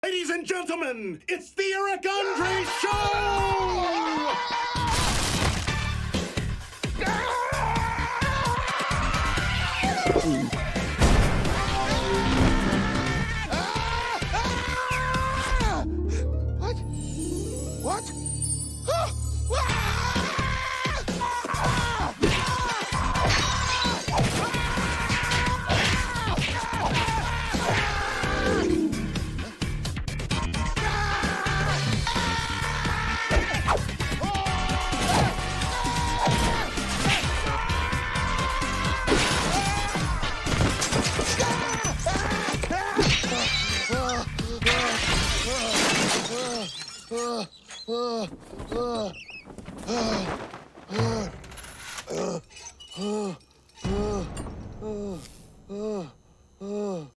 Ladies and gentlemen, it's the Eric Andre Show! What? What?